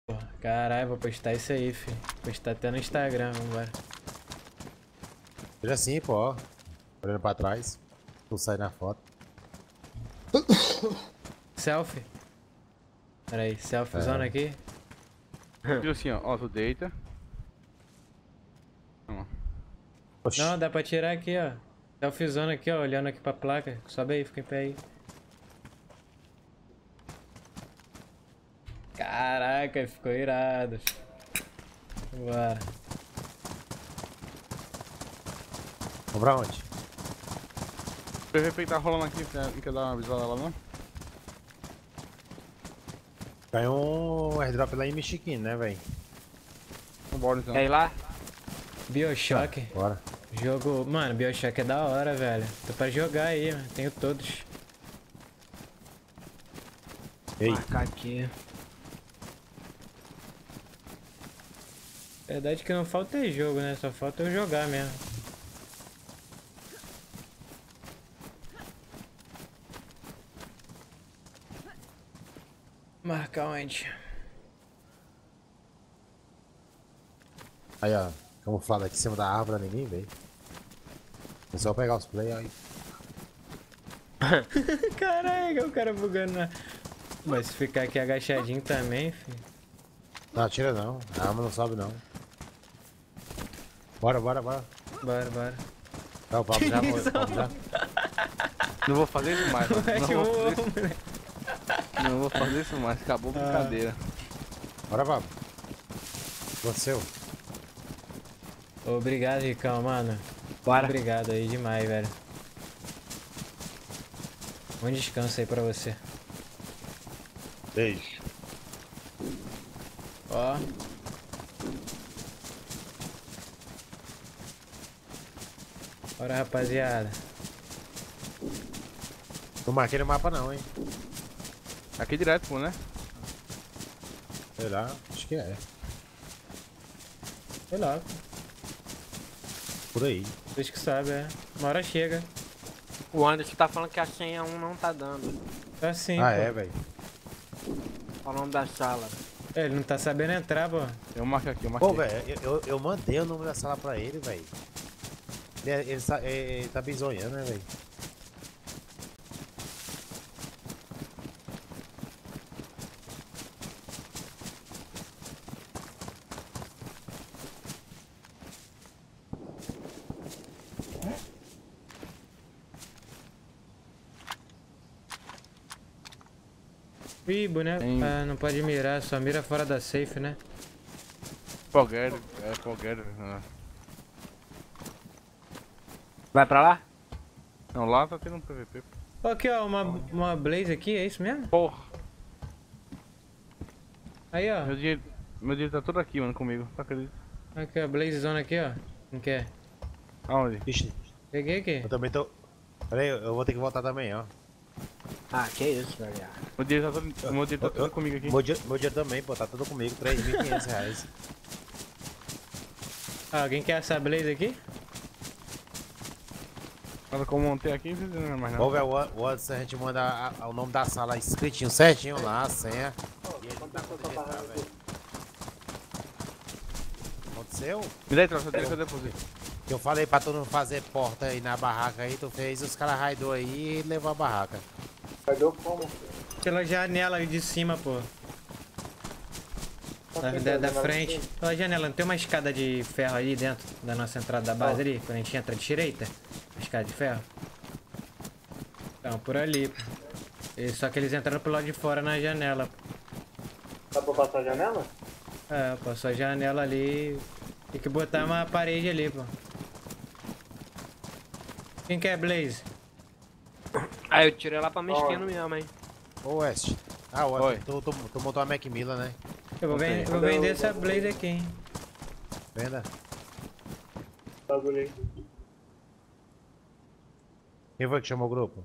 Caralho, vou postar isso aí, filho. Postar até no Instagram, vambora. Seja assim, pô, ó. Olhando pra trás. Não sai na foto. Selfie. Pera aí, selfie zona É. aqui. Tipo assim, ó, tu deita. Oxi. Não, dá pra tirar aqui, ó. Selfie zona aqui, ó, olhando aqui pra placa. Sobe aí, fica em pé aí. Caraca, ficou irado. Bora. Vamos pra onde? O PVP que tá rolando aqui, não quer dar uma visual lá não? Caiu um airdrop lá em Michigan, né, velho? Vambora então. Quer ir lá? Bioshock. Bora. Jogo. Mano, Bioshock é da hora, velho. Tô pra jogar aí, mano. Tenho todos. Ei, Marcar aqui. Verdade que não falta é jogo, né? Só falta eu jogar mesmo. Marcar onde? aí, ó. Camuflado aqui em cima da árvore, ninguém veio. É só pegar os play aí. Caraca, o cara bugando na. Mas se ficar aqui agachadinho também, filho. Não, atira não. A arma não sobe não. Bora, bora, bora. Bora, bora. Tá, o Pablo já morreu. Pablo já. Não vou fazer isso mais, mano. Moleque Não vou voou, fazer isso, moleque. não vou fazer isso mais. Acabou a brincadeira. Bora, Pablo. O que aconteceu? Obrigado, Ricão, mano. Bora. Obrigado aí demais, velho. Bom descanso aí pra você. Beijo. Ó. Bora, rapaziada. Não marquei no mapa não, hein. Aqui direto, pô, né? Sei lá, acho que é. Sei lá, Por aí. vocês que sabem, é. Uma hora chega. O Anderson tá falando que a senha 1 não tá dando. Tá assim, Ah, pô. é, velho. Qual o nome da sala? É, ele não tá sabendo entrar, pô. Eu marquei aqui, eu marquei. Pô, velho, eu mandei o número da sala pra ele, velho. Ele tá bizonhando, né, velho? Ih, boneco. Tem- Ah, não pode mirar, só mira fora da safe, né? Forget, forget. Vai pra lá? Não, lá tá tendo um PVP. Ó, aqui, ó, uma blaze aqui, é isso mesmo? Porra, Aí, ó. meu dinheiro tá todo aqui, mano, comigo. Tá acredito? Aqui, ó, blaze zona aqui, ó. Não quer? Aonde? Ixi, Peguei aqui. eu também tô... Pera aí, eu vou ter que voltar também, ó. Ah, que isso, velho. Meu dinheiro tá todo comigo aqui. Meu dinheiro também, pô, tá tudo comigo, R$ 3.500. Ah, alguém quer essa blaze aqui? Quando eu montei aqui, não é mais nada. Vamos ver o antes a gente manda o nome da sala escritinho certinho lá, a senha. E ele não tá podendo entrar, velho. Aconteceu? Me dá aí, troca, que eu deposito. Eu falei pra tu não fazer porta aí na barraca aí, tu fez, os caras raidou aí e levou a barraca. Pela janela aí de cima, pô. Da frente. Pela janela, não tem uma escada de ferro ali dentro da nossa entrada da base ali? Quando a gente entra de direita? Uma escada de ferro? Então, por ali, pô. Só que eles entraram pelo lado de fora na janela. Dá pra passar a janela? É, passou a janela ali. Tem que botar uma parede ali, pô. Quem quer Blaze? Ah, eu tirei lá pra minha esquina mesmo, hein. Ô West. Ah, Oi. tu montou a Macmillan, né? Eu vou, vou vender essa Blaze aqui, hein. Venda. Bagulho aí. Quem foi que chamou o grupo?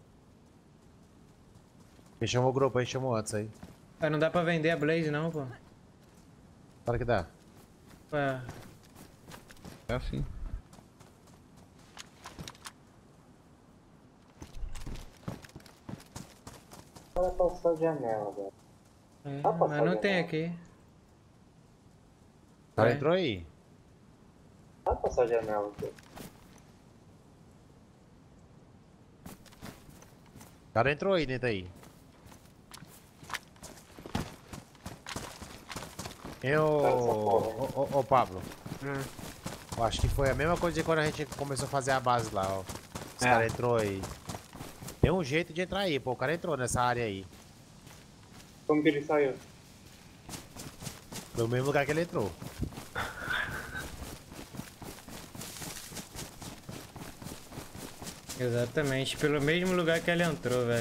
Quem chamou o grupo aí, chamou antes aí. Ah, não dá pra vender a Blaze não, pô. Claro que dá. Ué, É assim. Para passar a janela, velho. é, Dá pra mas fazer, não tem né? aqui. cara Ué? entrou aí. Vai passar a janela aqui. O cara entrou aí dentro aí. Cara, essa porra. Ô Pablo. Hum. Eu acho que foi a mesma coisa de quando a gente começou a fazer a base lá, ó. Os É. caras entrou aí. Tem um jeito de entrar aí, pô. O cara entrou nessa área aí. Como que ele saiu? No mesmo lugar que ele entrou. Exatamente, pelo mesmo lugar que ele entrou, velho.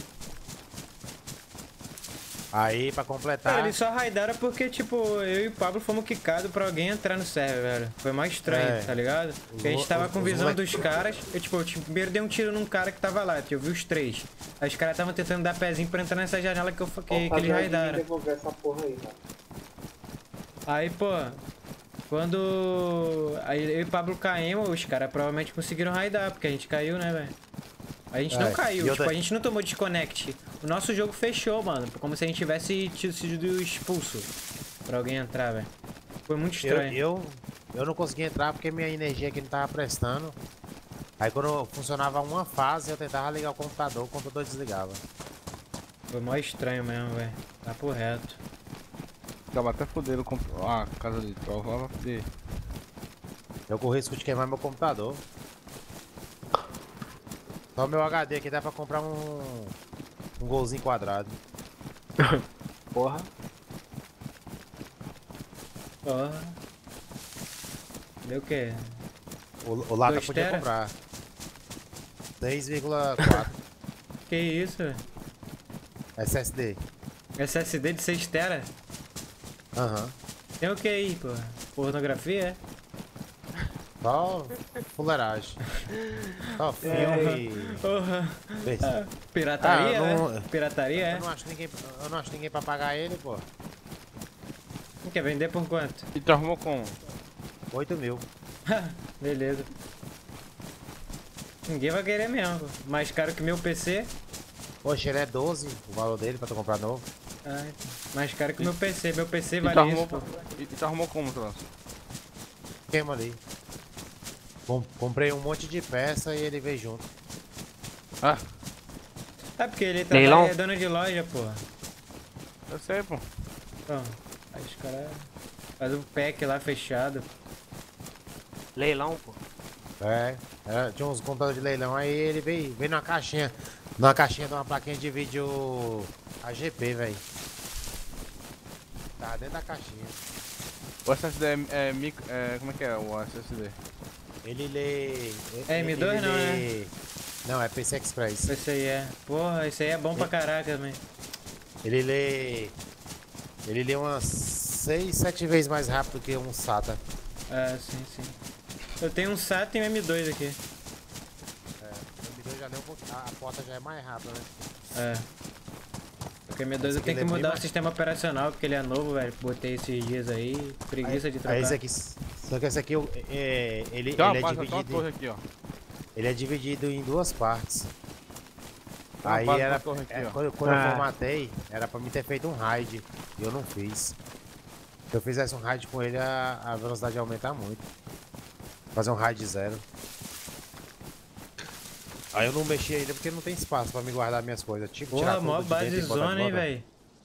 Aí, pra completar. Eles só raidaram porque, tipo, eu e o Pablo fomos quicados pra alguém entrar no server, velho. Foi mais estranho, É. tá ligado? Porque a gente tava com os visão moleque- dos caras. Eu, tipo, primeiro dei um tiro num cara que tava lá, eu vi os três. Aí os caras estavam tentando dar pezinho pra entrar nessa janela que eles raidaram. Devolver essa porra aí, mano. Aí, pô, quando aí eu e o Pablo caímos, os caras provavelmente conseguiram raidar, porque a gente caiu, né, velho? A gente não É, caiu, e tipo, outra- a gente não tomou desconnect. O nosso jogo fechou, mano, como se a gente tivesse sido expulso pra alguém entrar, velho. Foi muito estranho. Eu não consegui entrar porque minha energia aqui não tava prestando. Aí quando funcionava uma fase, eu tentava ligar o computador desligava. Foi mó estranho mesmo, velho. Papo reto. Tava até fodendo a casa de troll lá pra poder. Eu corri risco de queimar meu computador. Só meu HD aqui dá pra comprar um golzinho quadrado. Porra. Ó. Deu o quê? O Lata 2 podia tera? comprar. 6,4 Que isso, velho? SSD. SSD de 6 tera? Aham. Tem o que aí, pô? Pornografia, é? Só fuleiragem. Só filme. Porra. Besta. Pirataria, Ah, não- né? Pirataria, é? Eu não acho ninguém pra pagar ele, pô. Quer vender por quanto? E tu arrumou como? 8 mil. Beleza. Ninguém vai querer mesmo, pô. Mais caro que meu PC. Poxa, ele é 12 o valor dele pra tu comprar novo. Ai, mais caro que meu PC. Meu PC E tu vale arrumou, isso, pô. e tu arrumou como, troço? Queima ali. Comprei um monte de peça e ele veio junto. Ah, É porque ele Leilão? é dono de loja, pô. eu sei, pô. Então, aí os caras fazem um pack lá fechado. Leilão, pô. Tinha uns computadores de leilão, aí ele veio numa caixinha. Numa caixinha de uma plaquinha de vídeo AGP, velho. Tá dentro da caixinha. O SSD como é que é o SSD? Ele lê. É M2 ele não, lê- Não, é PC Express. Esse aí é. Porra, esse aí é bom pra caraca também. Ele lê. Ele lê umas 6, 7 vezes mais rápido que um SATA. É, sim, sim. Eu tenho um SATA e um M2 aqui. O M2 já lê um pouquinho. A porta já é mais rápida, né? É. Porque M2 Esse eu aqui tenho que ele é bem mudar o mais- sistema operacional, porque ele é novo, velho. Botei esses dias aí, preguiça de trocar. Aí esse aqui. Só que esse aqui ele Tem uma é base, tem uma dividido. torre aqui, ó. Ele é dividido em duas partes. Tem uma Aí base era. na torre aqui, ó. Quando eu formatei, era pra mim ter feito um raid. E eu não fiz. Se eu fizesse um raid com ele, a velocidade ia aumentar muito. Fazer um raid 0. Aí eu não mexi ainda porque não tem espaço pra me guardar minhas coisas. Tipo, Porra, tudo mó de dentro base e botar de zona, hein, volta. velho.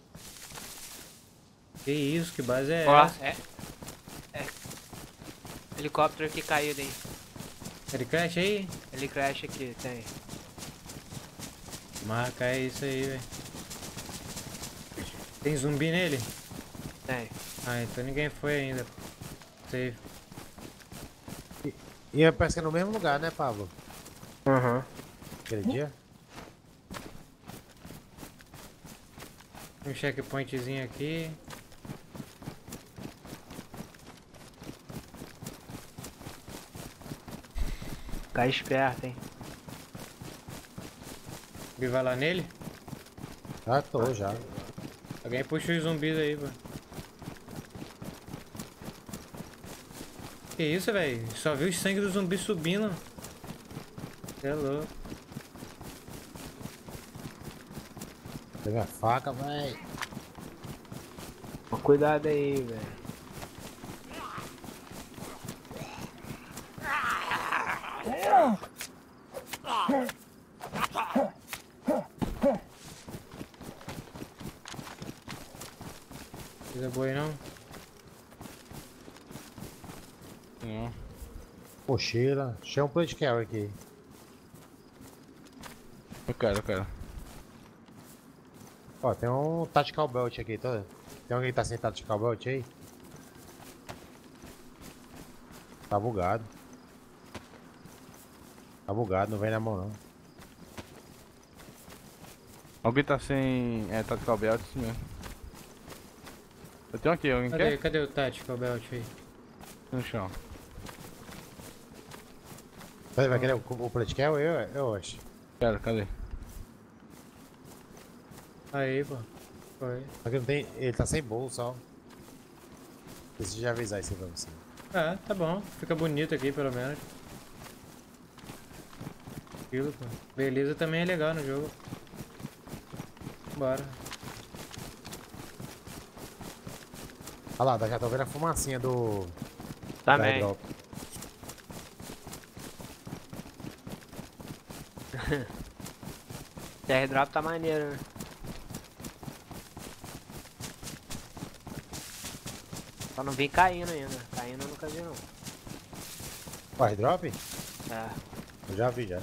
Que isso, que base é Ó, essa? é. Helicóptero que caiu daí. Ele crash aí? Ele crash aqui, tem. Marca é isso aí, velho. Tem zumbi nele? Tem. Ah, então ninguém foi ainda. Safe. E parece que é no mesmo lugar, né, Pablo? Aham. Aquele dia? Um checkpointzinho aqui. Fica esperto, hein. E vai lá nele? Já tô, já. Alguém puxa os zumbis aí, pô. Que isso, velho? Só vi o sangue do zumbi subindo. Cê é louco. Pega a faca, vai. Cuidado aí, velho. Coisa boa aí não? Não. Mochila. Chama um plate carry aqui. Eu quero. Ó, tem um tactical belt aqui, tá? Tem alguém que tá sem tactical belt aí? Tá bugado. Tá bugado, não vem na mão não. Alguém tá sem. Tactical belt, isso mesmo. Eu tenho aqui, alguém quer? Cadê o Tactical Belt aí? No chão. Vai querer o plate carry? Eu acho. Quero, cadê? Aí, pô. Foi. Só que não tem. Ele tá sem bolsa, ó. Preciso já avisar isso aí pra você. Ah, tá bom. Fica bonito aqui, pelo menos. Aquilo, pô. Beleza também é legal no jogo. Bora. Olha lá, já tô vendo a fumacinha do... Também. da airdrop. Esse airdrop tá maneiro, né? Só não vi caindo ainda. Caindo eu nunca vi não. O airdrop? É. Eu já vi, já.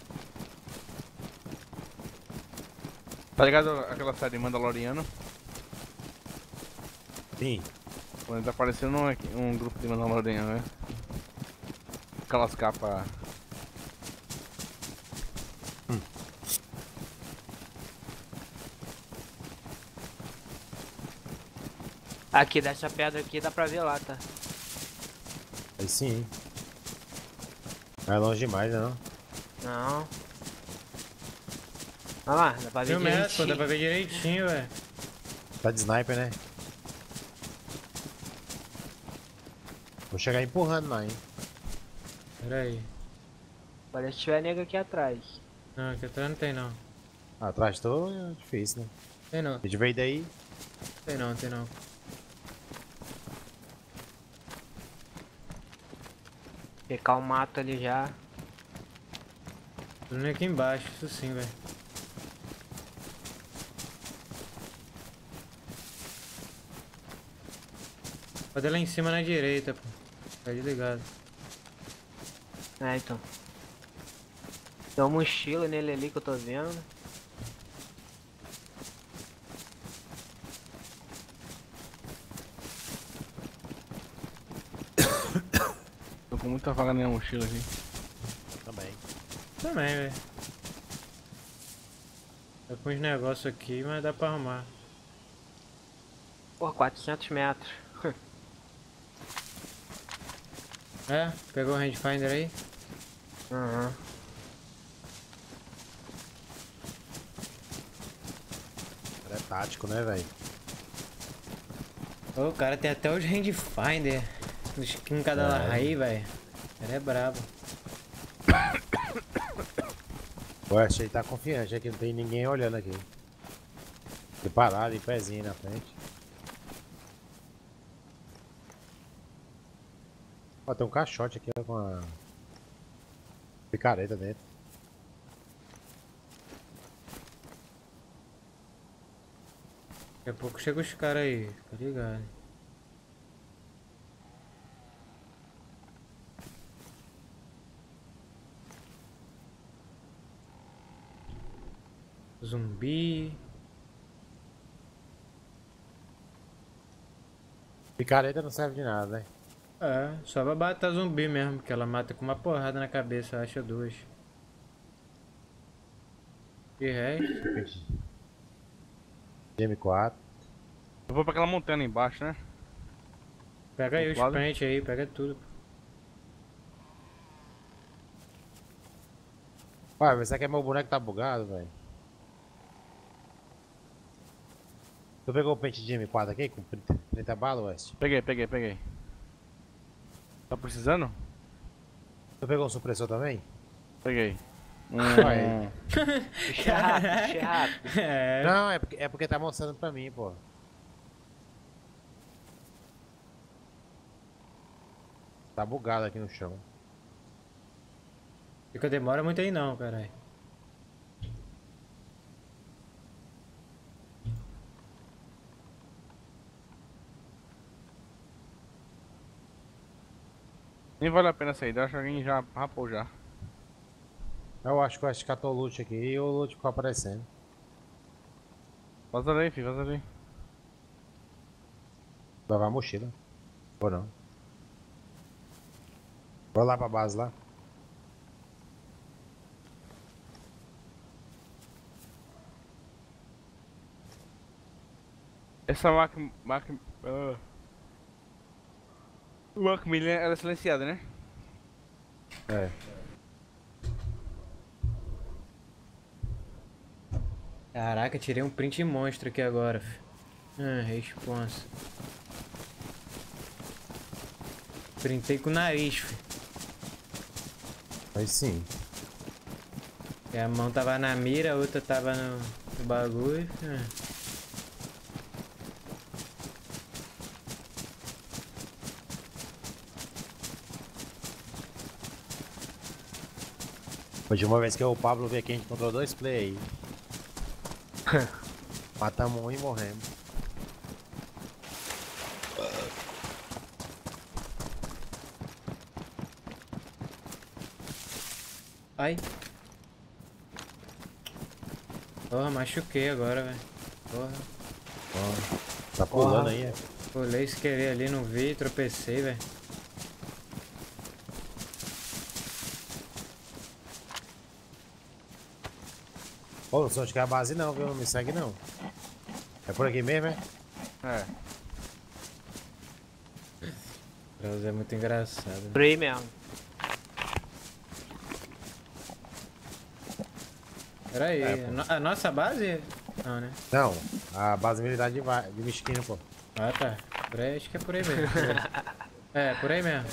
Tá ligado aquela série Mandaloriano? Sim. Quando tá aparecendo um grupo de Mandaloriano, né? Aquelas capas. Aqui, dessa pedra aqui dá pra ver lá, tá? Aí sim. Não é longe demais, né, não? Não. Olha lá, dá pra ver 1000 metros, pô, direitinho. dá pra ver direitinho, velho. Tá de sniper, né? Vou chegar empurrando lá, hein? Pera aí. Parece que tiver nego aqui atrás. Não, aqui atrás não tem não. Ah, atrás tô difícil, né? Tem não, A gente veio daí. tem não, tem não. Pecar o mato ali já. Tudo aqui embaixo, isso sim, velho. Pode ir lá em cima na direita, pô. Tá desligado. É, então. Tem uma mochila nele ali que eu tô vendo. Tô com muita vaga na minha mochila aqui. Também. Também, velho. Tá com uns negócios aqui, mas dá pra arrumar. Por 400 metros. É? Pegou o rangefinder aí? Aham. É tático, né, velho? Ô, o cara tem até os rangefinder. Em cada larra aí, velho. Ele é brabo. O West aí tá confiante, aqui não tem ninguém olhando aqui. Tem parado e pezinho na frente. Ó, tem um caixote aqui ó, com a picareta dentro. Daqui a pouco chega os caras aí, tá ligado? Zumbi. Picareta não serve de nada, né? É, só pra matar zumbi mesmo, que ela mata com uma porrada na cabeça, acha duas. De resto. M4. Eu vou pra aquela montanha ali embaixo, né? Pega aí Do os lado? pentes aí, pega tudo. Ué, mas será que é meu boneco tá bugado, velho? Tu pegou o pente de M4 aqui com 30 balas, West? Peguei. Tá precisando? Tu pegou um supressor também? Peguei. Ué. Puxa rápido, puxa rápido. É, Não, é porque tá mostrando pra mim, pô. Tá bugado aqui no chão. fica demora muito aí não, caralho. Nem vale a pena sair, acho que alguém já rapou já. Eu acho que eu catou o loot aqui e o loot ficou aparecendo. Vaza daí, filho, vaza daí. Vou levar a mochila. Ou não. Vou lá pra base lá. Essa Macmillan, ela é silenciada, né? É. Caraca, tirei um print monstro aqui agora, filho. Responsa. Printei com o nariz, filho. Aí sim. E a mão tava na mira, a outra tava no bagulho. Hoje uma vez que o Pablo veio aqui, a gente encontrou 2 play aí. Matamos um e morremos. Ai. Porra, machuquei agora, velho. Porra. Ó, tá pulando aí, é? Pulei sem querer ali, não vi, tropecei, velho. Ô, não sou onde que é a base não, viu? Não me segue não. É por aqui mesmo, é? É. Brasil é muito engraçado. Por aí mesmo. Pera aí, É, pô. a nossa base? Não, né? Não, a base militar de Mesquina, pô. Ah, tá. Por aí, acho que é por aí mesmo. É, por aí mesmo.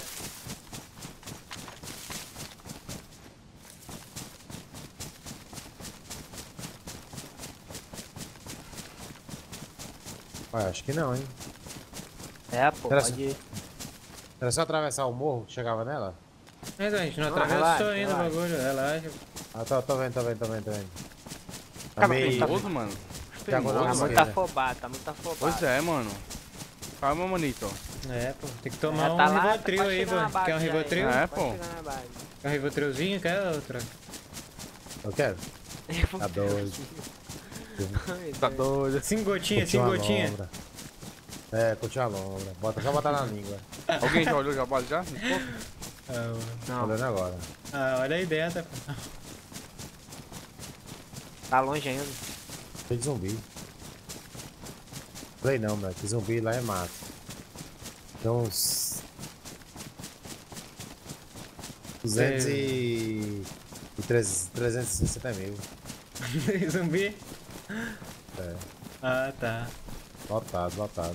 Ué, acho que não, hein? É, pô, Era pode ir. Era só atravessar o morro que chegava nela? Mas a gente não Não, atravessou relaxa, ainda o relaxa. bagulho, relaxa. Ah, tô vendo. Tá Cara, meio... perigoso, mano. Diagonal Perigoso, Tá Nossa, mano. muito velho. afobado, tá muito afobado. Pois é, mano. Calma, manito. É, pô, tem que tomar Já um tá lá, Rivotril pode aí, chegar na pô. base Quer um já aí. Rivotril? É, Pode pô. chegar na base. Quer um Rivotrilzinho? Quer outra? Eu quero. Tá doido. Tá doido. 5 gotinhas, Curtiu 5 uma gotinhas. lombra. É, curtiu a lombra. Só botar na língua. Alguém já olhou já a base já? Não, Olhando agora. Olha aí dentro, pô. tá longe ainda. Cheio de zumbi. Falei não, mano. Que zumbi lá é mato. Tem uns... 360 mil. Zumbi? É. Ah, tá. Lotado.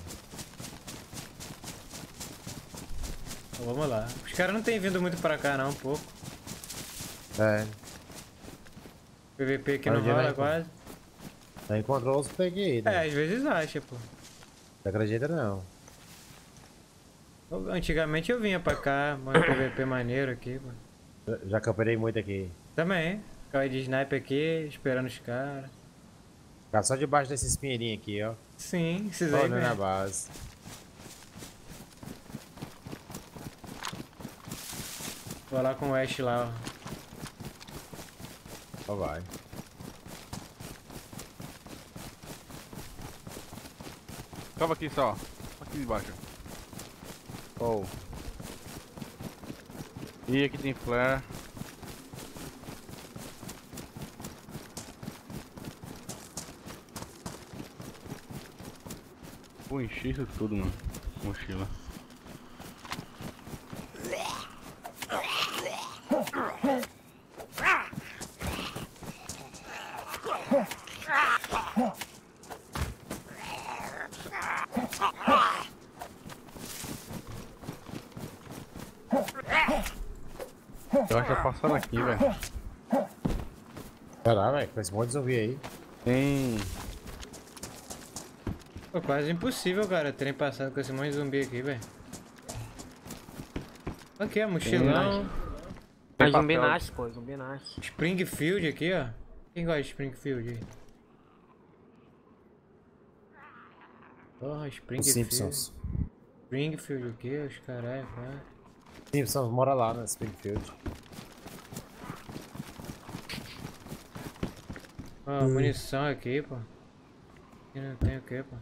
Então, vamos lá. Os caras não têm vindo muito pra cá, não, um pouco. É. PVP aqui Olha não de rola lá, quase. Já encontrou os peguei, É, né? às vezes acha, pô. Não acredita não. Antigamente eu vinha pra cá, um PVP maneiro aqui, pô. Já camperei muito aqui. Também, ficava de sniper aqui, esperando os caras. Ficava só debaixo desses pinheirinhos aqui, ó. Sim, esses Só aí olhando na mesmo. base. Vou lá com o Ash lá, ó. Só vai. Tava aqui só. Aqui debaixo. Oh. E aqui tem flare. Vou encher isso tudo, mano. Mochila. Eu acho que tá passando aqui, velho. Caralho, velho. Com esse monte de zumbi aí. Tem. Pô, quase impossível, cara, terem passado com esse monte de zumbi aqui, velho. Aqui, ó, mochilão. Mas papel. zumbi nasce, pô, zumbi nasce. Springfield aqui, ó. Quem gosta de Springfield aí? Porra, Os Springfield. Simpsons. Springfield aqui, os caralho, cara. Simpsons mora lá, né? Springfield. Ó, munição aqui, pô. Aqui não tem o que, pô.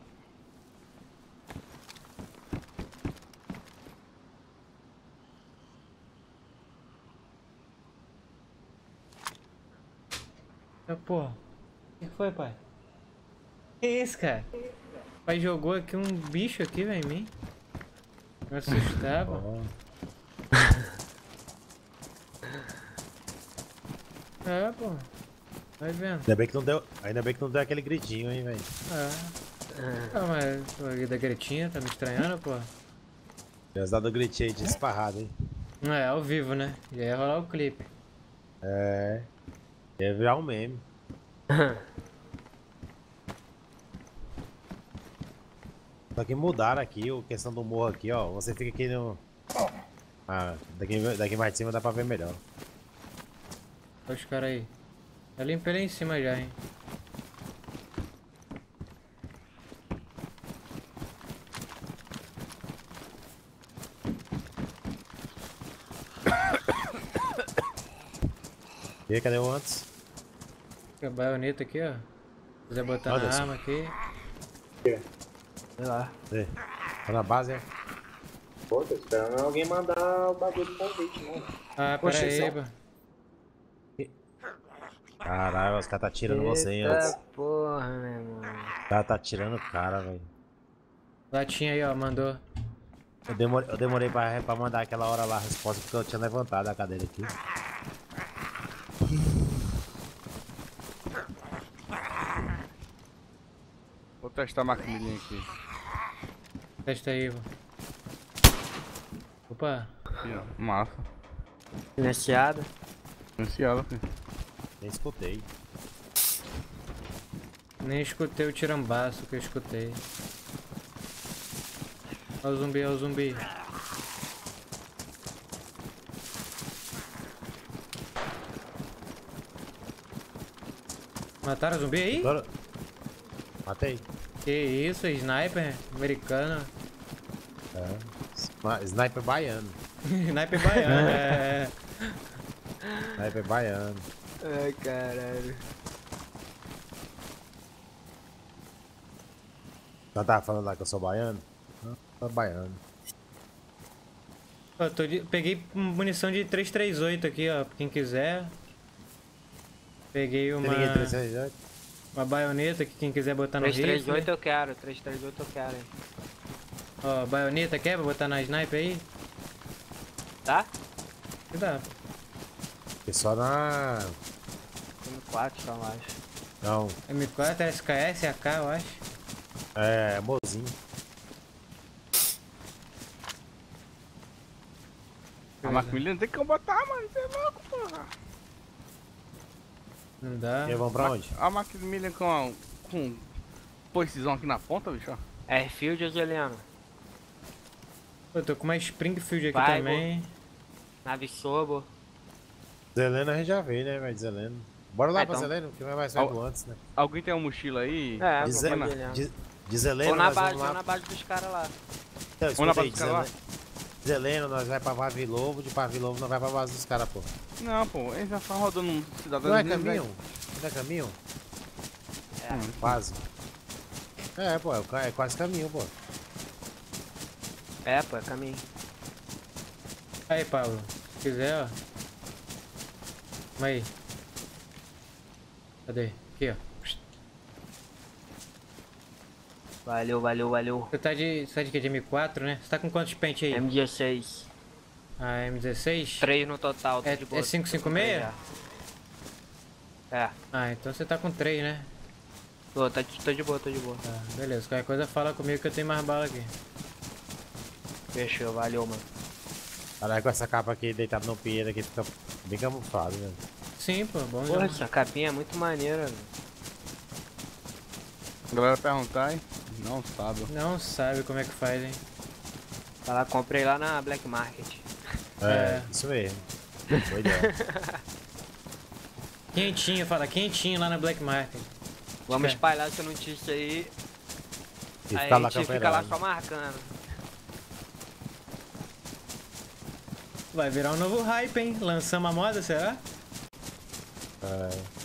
Porra. O que foi, pai? Que isso, cara? O pai jogou aqui um bicho aqui, velho, em mim. Me assustar, pô. É, pô. Vai vendo. Ainda bem que não deu aquele gritinho, hein, velho. Ah, mas pô, da Gretinha tá me estranhando, pô. Já dado o gritinho aí de esparrado, hein. Não é, ao vivo, né? Já ia rolar o clipe. É. Ia virar um meme. Só que mudaram aqui a questão do morro aqui, ó. Você fica aqui no... Ah, daqui mais de cima dá pra ver melhor. Olha os caras aí. Eu limpei lá em cima já, hein. E aí, cadê o antes? Tem a baioneta aqui, ó. Se quiser botar Olha na só. arma aqui. Sei lá. Ei, tá na base, é? Pô, tô esperando alguém mandar o bagulho do convite, mano. Ah, Poxa, pera aí, só- pô. Caralho, os caras tá tirando você, hein, antes. Eita porra, meu irmão. O cara tá tirando o cara, velho. Latinha aí, ó, mandou. Eu demorei pra mandar aquela hora lá a resposta porque eu tinha levantado a cadeira aqui. Vou testar a maquininha aqui. Testa aí, pô. Opa. Aqui, ó. Massa. Silenciado. Iniciada, filho. Nem escutei. Nem escutei o tirambaço que eu escutei. Olha o zumbi, olha o zumbi. Mataram o zumbi aí? Agora... Matei. Que isso, sniper americano. É. Sniper baiano. Sniper baiano, é. Sniper baiano. Ai, caralho. Já tava falando lá que eu sou baiano? Não, sou baiano. Ó, peguei munição de 338 aqui, ó, pra quem quiser. Peguei Tem ninguém uma 338? baioneta que quem quiser botar no rifle. 338 eu quero, 338 eu quero, hein. Ó, baioneta quer pra botar na sniper aí? Tá? Que dá. Porque só na... M4 só, eu acho. Não, M4, SKS, AK, eu acho. é mozinho. A Macmillan não tem como botar, mano. Você é louco, porra. Não dá. E vamos pra onde? A Macmillan com precisão aqui na ponta, bicho. Ó. Airfield ou Geliano? Pô, eu tô com uma Springfield aqui Vai, também. Nave Sobo. Zeleno a gente já veio, né, velho? Zeleno. Bora lá pra Então. Zeleno, que vai mais perto antes, né? Alguém tem uma mochila aí? É, De, vou Ze... pra Geliano. de Zeleno, Ou na nós base, vamos ou lá. na base dos caras lá. Então, Vamos na escuta aí, base dos caras lá? Zeleno, nós vai pra Pavilovo, de Pavilovo nós vai pra base dos caras, pô. Não, pô. Eles já estão rodando um cidadão. Não é caminho? Não é caminho? É. Quase. É, pô, é quase caminho, pô. É, pô, é caminho. Aí, Paulo. Se quiser, ó. Calma aí. Cadê? Aqui, ó. Valeu, valeu, valeu. Você tá de quê? De M4, né? Você tá com quantos pente aí? M16. Ah, M16? 3 no total, tô É- de boa. é 556? É, Ah, então você tá com 3, né? tô de boa, tô de boa. Tá, beleza. Qualquer coisa fala comigo que eu tenho mais bala aqui. Fechou, valeu, mano. Caralho, com essa capa aqui deitada no pinheiro aqui fica bem camuflado, né? Sim, pô, bom Porra, já. essa capinha é muito maneira, velho. A galera perguntar, hein? Não sabe. Não sabe como é que faz, hein? Tá lá, comprei lá na Black Market. É, isso mesmo. Boa ideia. Quentinho, fala, quentinho lá na Black Market. Vamos É. espalhar essa notícia aí. E Aí fica a lá gente fica lá camperando. só marcando. Vai virar um novo hype, hein? Lançamos a moda, será? É.